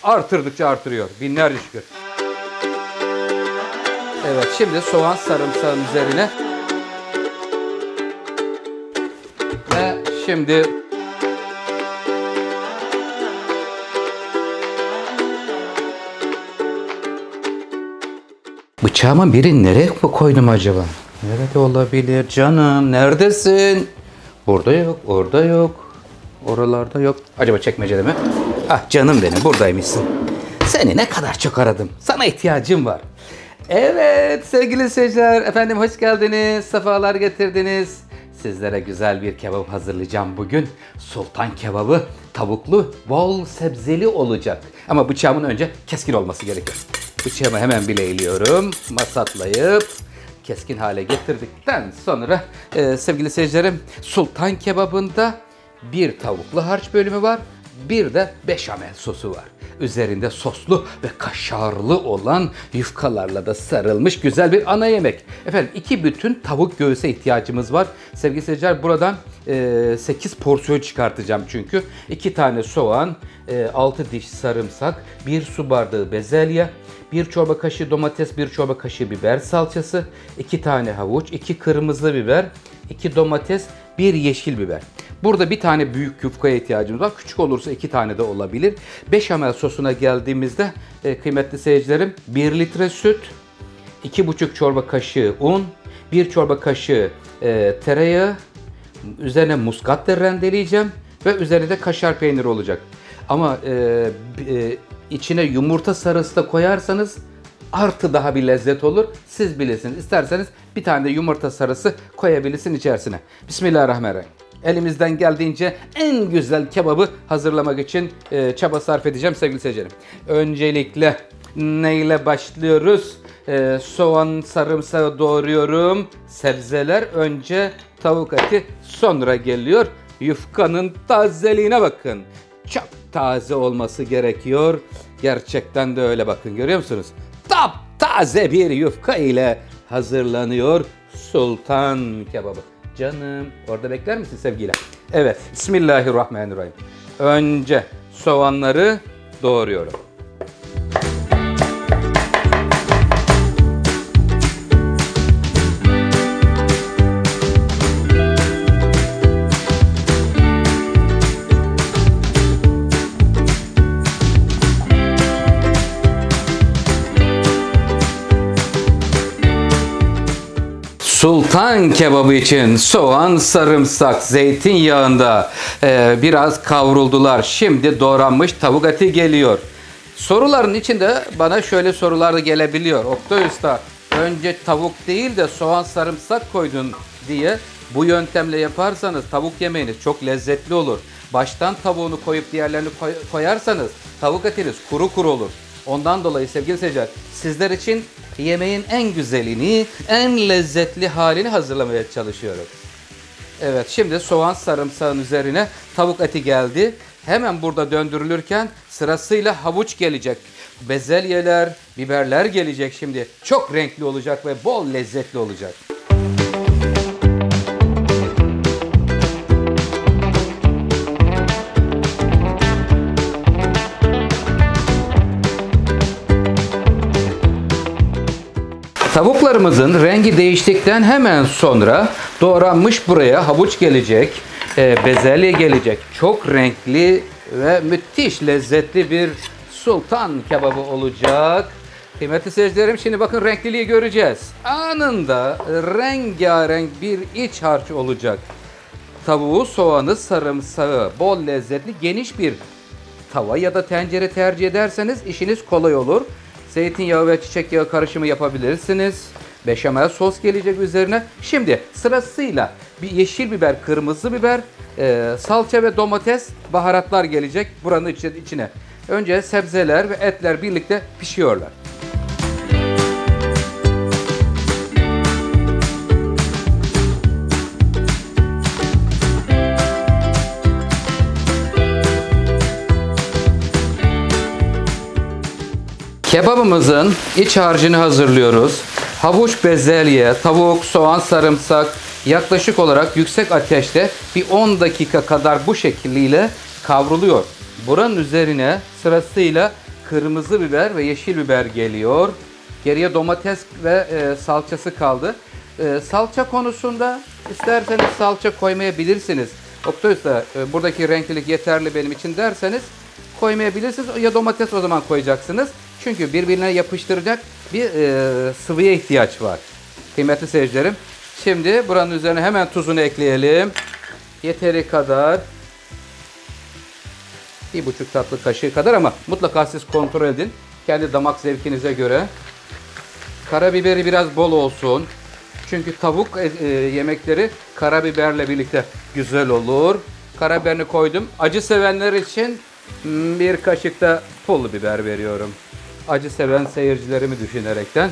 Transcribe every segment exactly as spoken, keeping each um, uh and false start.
artırdıkça artırıyor. Binlerce şükür. Evet, şimdi soğan sarımsağın üzerine ve şimdi bıçağımın biri nereye koydum acaba? Nerede olabilir canım? Neredesin? Burada yok, orada yok. Oralarda yok. Acaba çekmecede mi? Ah canım benim, buradaymışsın. Seni ne kadar çok aradım. Sana ihtiyacım var. Evet sevgili seyirciler, efendim hoş geldiniz. Sefalar getirdiniz. Sizlere güzel bir kebap hazırlayacağım bugün. Sultan kebabı, tavuklu, bol sebzeli olacak. Ama bıçağımın önce keskin olması gerekiyor. Bıçağımı hemen bileyliyorum. Masatlayıp keskin hale getirdikten sonra e, sevgili seyircilerim, sultan kebabında bir tavuklu harç bölümü var. Bir de beşamel sosu var. Üzerinde soslu ve kaşarlı olan yufkalarla da sarılmış güzel bir ana yemek. Efendim iki bütün tavuk göğüse ihtiyacımız var. Sevgili seyirciler, buradan e, sekiz porsiyon çıkartacağım çünkü. iki tane soğan, e, altı diş sarımsak, bir su bardağı bezelye, bir çorba kaşığı domates, bir çorba kaşığı biber salçası, iki tane havuç, iki kırmızı biber, iki domates, bir yeşil biber. Burada bir tane büyük yufkaya ihtiyacımız var. Küçük olursa iki tane de olabilir. Beşamel sosuna geldiğimizde e, kıymetli seyircilerim, bir litre süt, iki buçuk çorba kaşığı un, bir çorba kaşığı e, tereyağı, üzerine muskatla rendeleyeceğim ve üzerine de kaşar peyniri olacak. Ama e, e, içine yumurta sarısı da koyarsanız artı daha bir lezzet olur. Siz bilirsiniz. İsterseniz bir tane de yumurta sarısı koyabilirsin içerisine. Bismillahirrahmanirrahim. Elimizden geldiğince en güzel kebabı hazırlamak için e, çaba sarf edeceğim sevgili seyircilerim. Öncelikle neyle başlıyoruz? E, soğan, sarımsağı doğruyorum. Sebzeler önce, tavuk eti sonra geliyor. Yufkanın tazeliğine bakın. Çok taze olması gerekiyor. Gerçekten de öyle, bakın görüyor musunuz? Taptaze bir yufka ile hazırlanıyor sultan kebabı. Canım, orada bekler misin sevgiyle? Evet, Bismillahirrahmanirrahim. Önce soğanları doğruyorum. Sultan kebabı için soğan, sarımsak, zeytinyağında e, biraz kavruldular. Şimdi doğranmış tavuk eti geliyor. Soruların içinde bana şöyle sorular da gelebiliyor. Oktay Usta, önce tavuk değil de soğan, sarımsak koydun diye. Bu yöntemle yaparsanız tavuk yemeğiniz çok lezzetli olur. Baştan tavuğunu koyup diğerlerini koy koyarsanız tavuk etiniz kuru kuru olur. Ondan dolayı sevgili seyirciler, sizler için yemeğin en güzelini, en lezzetli halini hazırlamaya çalışıyorum. Evet, şimdi soğan sarımsağın üzerine tavuk eti geldi. Hemen burada döndürülürken sırasıyla havuç gelecek. Bezelyeler, biberler gelecek şimdi. Çok renkli olacak ve bol lezzetli olacak. Tavuklarımızın rengi değiştikten hemen sonra doğranmış buraya havuç gelecek, e, bezelye gelecek. Çok renkli ve müthiş lezzetli bir sultan kebabı olacak. Kıymetli seyircilerim, şimdi bakın renkliliği göreceğiz. Anında rengarenk bir iç harç olacak. Tavuğu, soğanı, sarımsağı, bol lezzetli geniş bir tava ya da tencere tercih ederseniz işiniz kolay olur. Zeytinyağı ve çiçek yağı karışımı yapabilirsiniz. Beşamel sos gelecek üzerine. Şimdi sırasıyla bir yeşil biber, kırmızı biber, e, salça ve domates, baharatlar gelecek buranın içine. Önce sebzeler ve etler birlikte pişiyorlar. Kebabımızın iç harcını hazırlıyoruz. Havuç, bezelye, tavuk, soğan, sarımsak yaklaşık olarak yüksek ateşte bir on dakika kadar bu şekliyle kavruluyor. Buranın üzerine sırasıyla kırmızı biber ve yeşil biber geliyor. Geriye domates ve e, salçası kaldı. E, salça konusunda isterseniz salça koymayabilirsiniz. Oktay Usta, e, buradaki renklilik yeterli benim için derseniz koymayabilirsiniz. Ya domates o zaman koyacaksınız. Çünkü birbirine yapıştıracak bir e, sıvıya ihtiyaç var. Kıymetli seyircilerim. Şimdi buranın üzerine hemen tuzunu ekleyelim. Yeteri kadar. Bir buçuk tatlı kaşığı kadar ama mutlaka siz kontrol edin. Kendi damak zevkinize göre. Karabiberi biraz bol olsun. Çünkü tavuk e, yemekleri karabiberle birlikte güzel olur. Karabiberini koydum. Acı sevenler için bir kaşık da pul biber veriyorum. Acı seven seyircilerimi düşünerekten.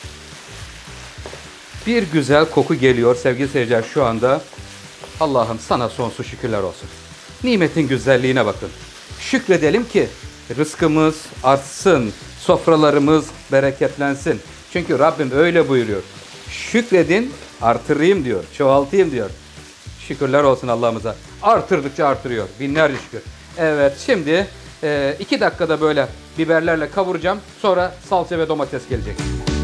Bir güzel koku geliyor sevgili seyirciler şu anda. Allah'ım sana sonsuz şükürler olsun. Nimetin güzelliğine bakın. Şükredelim ki rızkımız artsın, sofralarımız bereketlensin. Çünkü Rabbim öyle buyuruyor. Şükredin, artırayım diyor, çoğaltayım diyor. Şükürler olsun Allah'ımıza. Artırdıkça artırıyor. Binlerce şükür. Evet, şimdi e, iki dakikada böyle biberlerle kavuracağım. Sonra salça ve domates gelecek.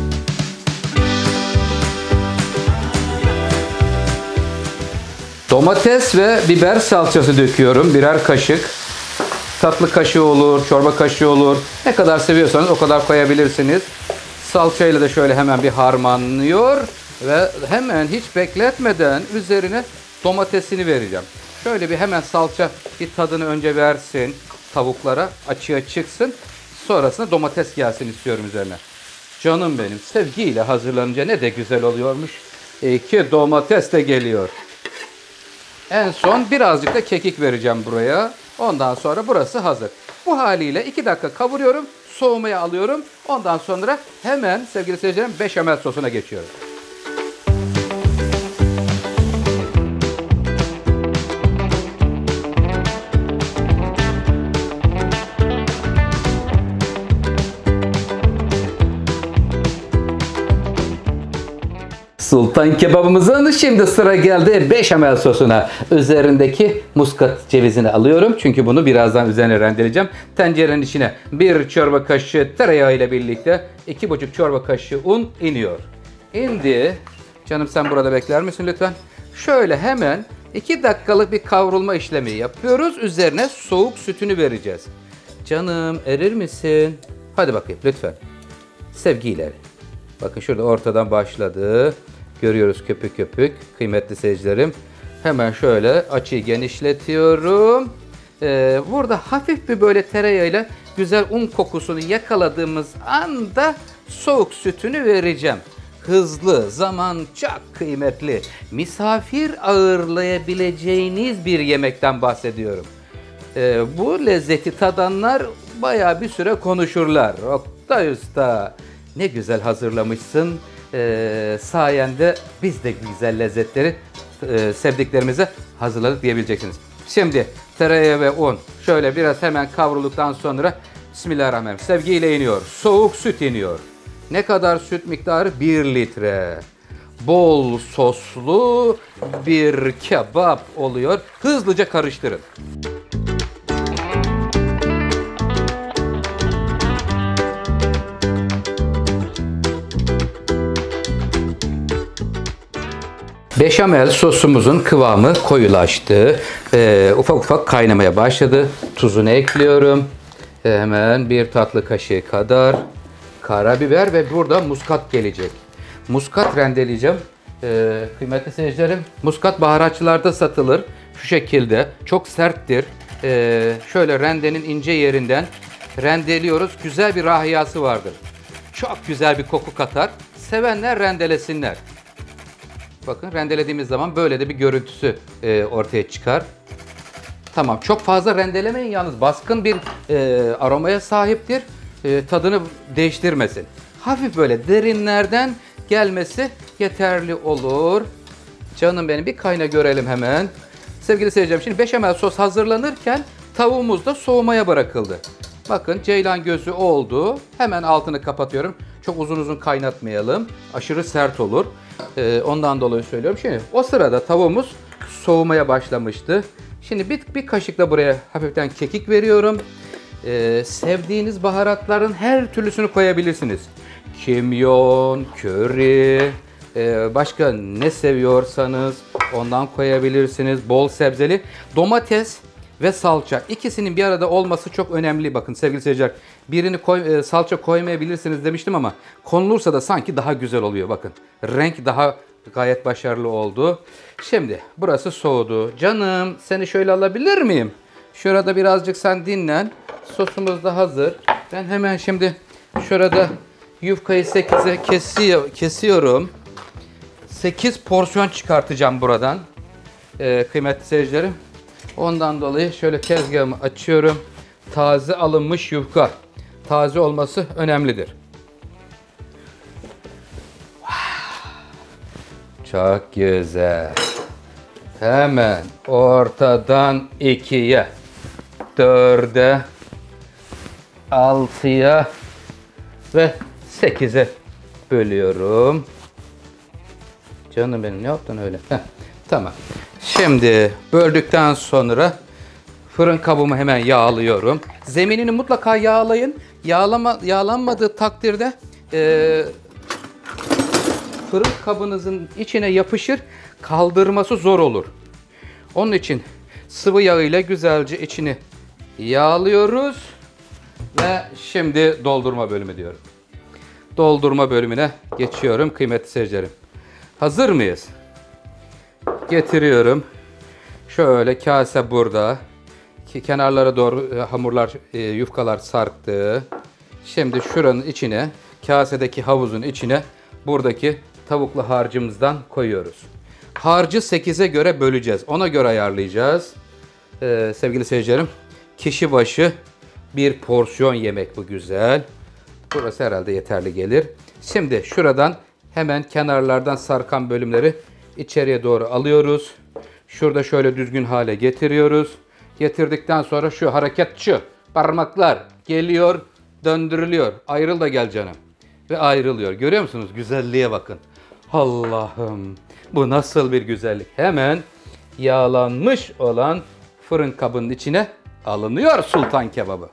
Domates ve biber salçası döküyorum. Birer kaşık. Tatlı kaşığı olur, çorba kaşığı olur. Ne kadar seviyorsanız o kadar koyabilirsiniz. Salçayla da şöyle hemen bir harmanlıyor. Ve hemen hiç bekletmeden üzerine domatesini vereceğim. Şöyle bir hemen salça bir tadını önce versin tavuklara. Açığa çıksın. Sonrasında domates gelsin istiyorum üzerine. Canım benim, sevgiyle hazırlanınca ne de güzel oluyormuş. İki domates de geliyor. En son birazcık da kekik vereceğim buraya. Ondan sonra burası hazır. Bu haliyle iki dakika kavuruyorum. Soğumaya alıyorum. Ondan sonra hemen sevgili seyircilerim beşamel sosuna geçiyorum. Sultan kebabımızın şimdi sıra geldi beşamel sosuna. Üzerindeki muskat cevizini alıyorum. Çünkü bunu birazdan üzerine rendeleyeceğim. Tencerenin içine bir çorba kaşığı tereyağı ile birlikte iki buçuk çorba kaşığı un iniyor. İndi. Canım sen burada bekler misin lütfen? Şöyle hemen iki dakikalık bir kavrulma işlemi yapıyoruz. Üzerine soğuk sütünü vereceğiz. Canım erir misin? Hadi bakayım lütfen. Sevgiyle. Bakın şurada ortadan başladı. Görüyoruz köpük köpük. Kıymetli seyircilerim. Hemen şöyle açıyı genişletiyorum. Ee, burada hafif bir böyle tereyağıyla güzel un kokusunu yakaladığımız anda soğuk sütünü vereceğim. Hızlı, zaman çok kıymetli. Misafir ağırlayabileceğiniz bir yemekten bahsediyorum. Ee, bu lezzeti tadanlar bayağı bir süre konuşurlar. Oktay Usta, ne güzel hazırlamışsın. Ee, sayende biz de güzel lezzetleri e, sevdiklerimize hazırladık diyebileceksiniz. Şimdi tereyağı ve un şöyle biraz hemen kavrulduktan sonra Bismillahirrahmanirrahim sevgiyle iniyor. Soğuk süt iniyor. Ne kadar süt miktarı? bir litre. Bol soslu bir kebap oluyor. Hızlıca karıştırın. Beşamel sosumuzun kıvamı koyulaştı. Ee, ufak ufak kaynamaya başladı. Tuzunu ekliyorum. Ee, hemen bir tatlı kaşığı kadar karabiber ve burada muskat gelecek. Muskat rendeleyeceğim. Ee, kıymetli seyircilerim, muskat baharatçılarda satılır. Şu şekilde çok serttir. Ee, şöyle rendenin ince yerinden rendeliyoruz. Güzel bir rahiyası vardır. Çok güzel bir koku katar. Sevenler rendelesinler. Bakın rendelediğimiz zaman böyle de bir görüntüsü e, ortaya çıkar. Tamam, çok fazla rendelemeyin yalnız baskın bir e, aromaya sahiptir. E, tadını değiştirmesin. Hafif böyle derinlerden gelmesi yeterli olur. Canım benim, bir kayna görelim hemen. Sevgili seyircilerim, şimdi beşamel sos hazırlanırken tavuğumuz da soğumaya bırakıldı. Bakın ceylan gözü oldu. Hemen altını kapatıyorum. Çok uzun uzun kaynatmayalım. Aşırı sert olur. Ee, ondan dolayı söylüyorum. Şimdi o sırada tavuğumuz soğumaya başlamıştı. Şimdi bir, bir kaşık da buraya hafiften kekik veriyorum. Ee, sevdiğiniz baharatların her türlüsünü koyabilirsiniz. Kimyon, köri, e, başka ne seviyorsanız ondan koyabilirsiniz. Bol sebzeli. Domates ve salça. İkisinin bir arada olması çok önemli. Bakın sevgili seyirciler. Birini koy, e, salça koymayabilirsiniz demiştim ama konulursa da sanki daha güzel oluyor. Bakın renk daha gayet başarılı oldu. Şimdi burası soğudu. Canım seni şöyle alabilir miyim? Şurada birazcık sen dinlen. Sosumuz da hazır. Ben hemen şimdi şurada yufkayı sekize kesiyor, kesiyorum. sekiz porsiyon çıkartacağım buradan. Ee, kıymetli seyircilerim. Ondan dolayı şöyle tezgahımı açıyorum. Taze alınmış yufka. Taze olması önemlidir. Çok güzel. Hemen ortadan ikiye, dörde, altıya ve sekize bölüyorum. Canım benim ne yaptın öyle? Heh, tamam. Şimdi böldükten sonra fırın kabımı hemen yağlıyorum. Zeminini mutlaka yağlayın. Yağlama, yağlanmadığı takdirde e, fırın kabınızın içine yapışır, kaldırması zor olur. Onun için sıvı yağ ile güzelce içini yağlıyoruz ve şimdi doldurma bölümü diyorum. Doldurma bölümüne geçiyorum kıymetli seyircilerim. Hazır mıyız? Getiriyorum. Şöyle kase burada. Ki kenarlara doğru hamurlar, yufkalar sarktı. Şimdi şuranın içine, kasedeki havuzun içine buradaki tavuklu harcımızdan koyuyoruz. Harcı sekize göre böleceğiz. Ona göre ayarlayacağız. Ee, sevgili seyircilerim, kişi başı bir porsiyon yemek bu güzel. Burası herhalde yeterli gelir. Şimdi şuradan hemen kenarlardan sarkan bölümleri içeriye doğru alıyoruz. Şurada şöyle düzgün hale getiriyoruz. Getirdikten sonra şu hareket şu. Parmaklar geliyor, döndürülüyor. Ayrıl da gel canım. Ve ayrılıyor. Görüyor musunuz? Güzelliğe bakın. Allah'ım. Bu nasıl bir güzellik. Hemen yağlanmış olan fırın kabının içine alınıyor sultan kebabı.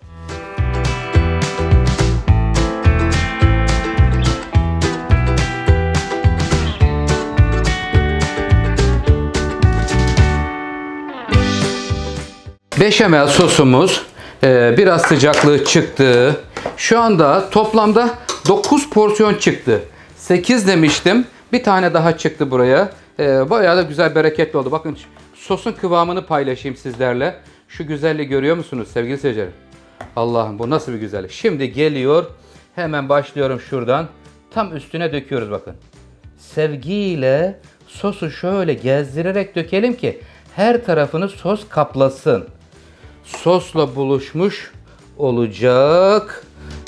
Beşamel sosumuz e, biraz sıcaklığı çıktı. Şu anda toplamda dokuz porsiyon çıktı. sekiz demiştim. Bir tane daha çıktı buraya. E, bayağı da güzel, bereketli oldu. Bakın sosun kıvamını paylaşayım sizlerle. Şu güzelliği görüyor musunuz sevgili seyirciler? Allah'ım bu nasıl bir güzellik. Şimdi geliyor. Hemen başlıyorum şuradan. Tam üstüne döküyoruz bakın. Sevgiyle sosu şöyle gezdirerek dökelim ki her tarafını sos kaplasın. Sosla buluşmuş olacak.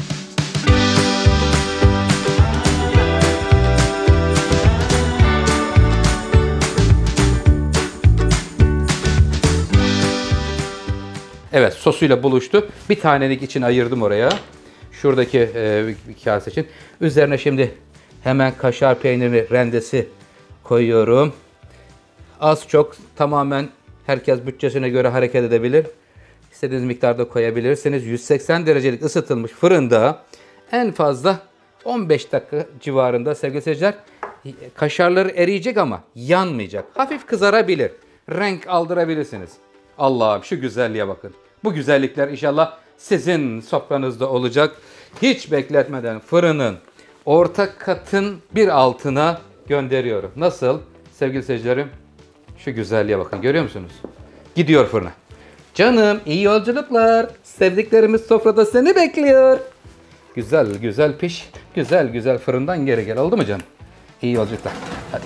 Evet, sosuyla buluştu. Bir tanelik için ayırdım oraya. Şuradaki e, bir kase için. Üzerine şimdi hemen kaşar peyniri rendesi koyuyorum. Az çok tamamen herkes bütçesine göre hareket edebilir. İstediğiniz miktarda koyabilirsiniz. yüz seksen derecelik ısıtılmış fırında en fazla on beş dakika civarında sevgili seyirciler. Kaşarları eriyecek ama yanmayacak. Hafif kızarabilir. Renk aldırabilirsiniz. Allah'ım şu güzelliğe bakın. Bu güzellikler inşallah sizin sofranızda olacak. Hiç bekletmeden fırının orta katın bir altına gönderiyorum. Nasıl sevgili seyircilerim? Şu güzelliğe bakın. Görüyor musunuz? Gidiyor fırına. Canım iyi yolculuklar. Sevdiklerimiz sofrada seni bekliyor. Güzel güzel piş. Güzel güzel fırından geri gel. Oldu mu canım? İyi yolculuklar. Hadi.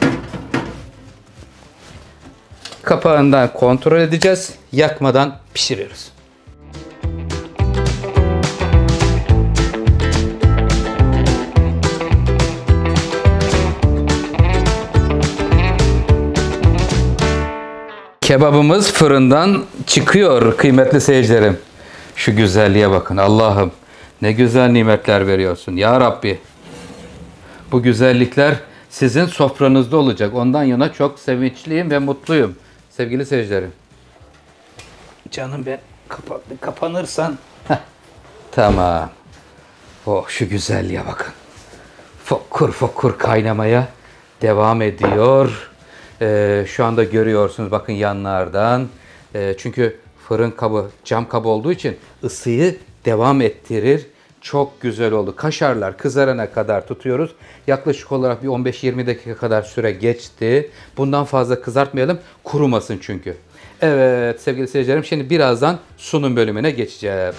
Kapağından kontrol edeceğiz. Yakmadan pişiriyoruz. Kebabımız fırından çıkıyor kıymetli seyircilerim. Şu güzelliğe bakın. Allah'ım ne güzel nimetler veriyorsun. Ya Rabbi. Bu güzellikler sizin sofranızda olacak. Ondan yana çok sevinçliyim ve mutluyum. Sevgili seyircilerim. Canım ben kapa kapanırsan. Heh, Tamam. Oh, şu güzelliğe bakın. Fokur fokur kaynamaya devam ediyor. Ee, şu anda görüyorsunuz bakın yanlardan. Ee, çünkü fırın kabı cam kabı olduğu için ısıyı devam ettirir. Çok güzel oldu. Kaşarlar kızarana kadar tutuyoruz. Yaklaşık olarak bir on beş yirmi dakika kadar süre geçti. Bundan fazla kızartmayalım. Kurumasın çünkü. Evet sevgili seyircilerim, şimdi birazdan sunum bölümüne geçeceğim.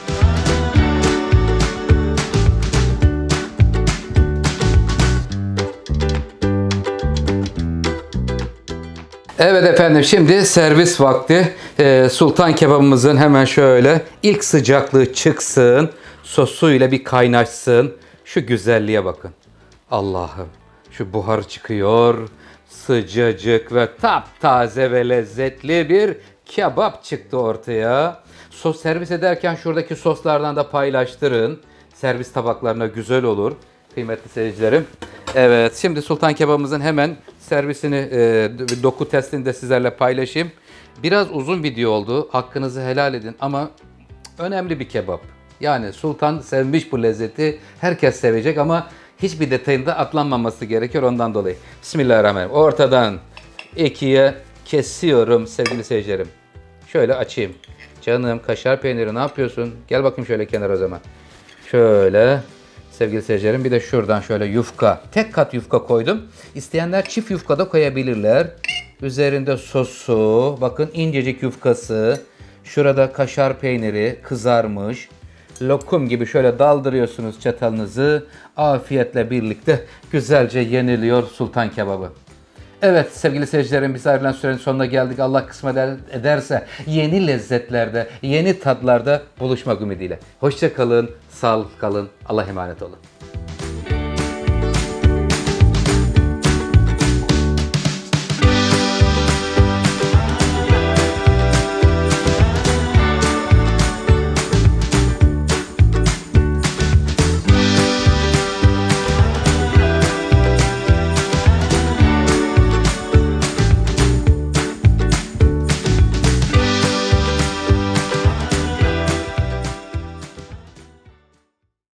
Evet efendim, şimdi servis vakti. Ee, sultan kebabımızın hemen şöyle ilk sıcaklığı çıksın. Sosuyla bir kaynaşsın. Şu güzelliğe bakın. Allah'ım, şu buhar çıkıyor. Sıcacık ve taptaze ve lezzetli bir kebap çıktı ortaya. Sos servis ederken şuradaki soslardan da paylaştırın. Servis tabaklarına güzel olur kıymetli seyircilerim. Evet, şimdi sultan kebabımızın hemen servisini, e, doku testini de sizlerle paylaşayım. Biraz uzun video oldu. Hakkınızı helal edin ama önemli bir kebap. Yani sultan sevmiş bu lezzeti. Herkes sevecek ama hiçbir detayında atlanmaması gerekiyor ondan dolayı. Bismillahirrahmanirrahim. Ortadan ikiye kesiyorum sevgili seyircilerim. Şöyle açayım. Canım kaşar peyniri ne yapıyorsun? Gel bakayım şöyle kenara o zaman. Şöyle sevgili seyircilerim, bir de şuradan şöyle yufka. Tek kat yufka koydum. İsteyenler çift yufka da koyabilirler. Üzerinde sosu. Bakın incecik yufkası. Şurada kaşar peyniri kızarmış. Lokum gibi şöyle daldırıyorsunuz çatalınızı. Afiyetle birlikte güzelce yeniliyor sultan kebabı. Evet sevgili seyircilerim, biz ayrılan sürenin sonuna geldik. Allah kısmet ederse yeni lezzetlerde, yeni tatlarda buluşmak ümidiyle. Hoşça kalın, sağlıklı kalın, Allah'a emanet olun.